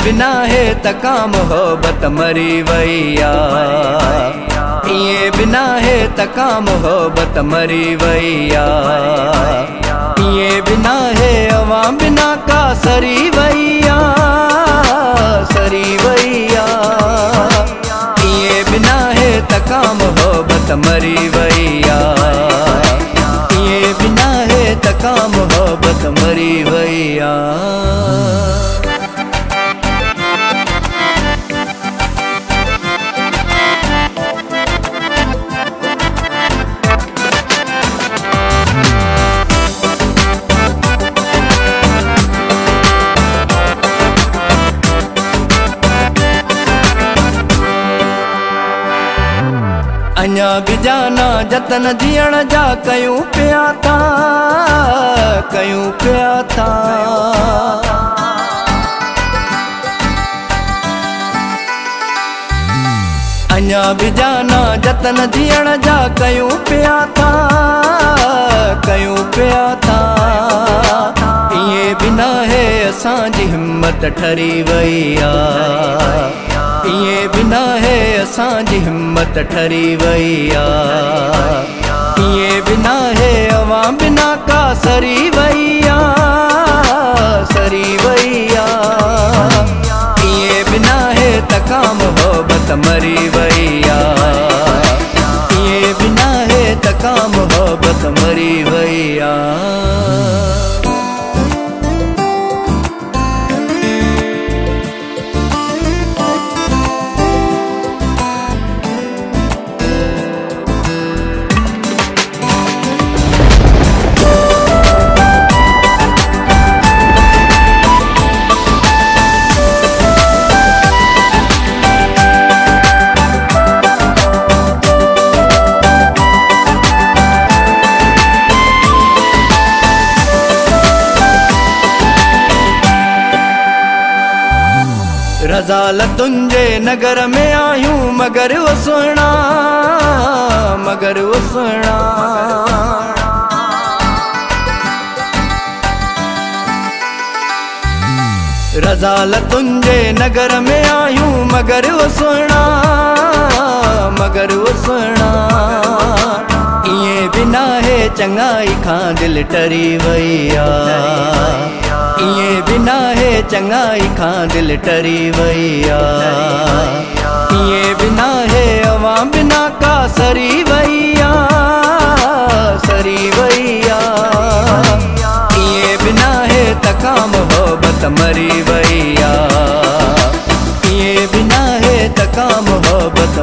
बिना है तका मोहब्बत मरी वैया, ये बिना है तका मोहब्बत मरी वैया, ये बिना है अवा बिना का सरी वैया, सरी वैया, ये बिना है तका मोहब्बत मरी वैया, ये बिना है तका मोहब्बत मरी वैया। अञा भी जाना जतन जियण जा कयूं पिया था, कयूं पिया था। अञा भी जाना जतन जियण जा कयूं पिया था, कयूं पिया था। ये बिना है असांजी हिम्मत ठरी वैया, ये बिना है असांजी हिम्मत ठरी वैया, ये बिना है अवा बिना का सरी वैया, सरी वैया, ये बिना है तका मोहब्बत मरी वैया, ये बिना है तका मोहब्बत मरी वैया। रज़ाल तुंजे नगर में आयूं मगर वो सुना, मगर वो सुना। रज़ाल तुंजे नगर में आयूं मगर वो सुना, मगर वो सुना। ये बिना है चंगाई खां दिल टरी वैया, ये बिना है चंगाई खां दिल टरी वैया, ये बिना है अवा बिना का सरी वैया, सरी वैया, ये बिना है तका मोहब्बत मरी वैया, ये बिना है तका मोहब्बत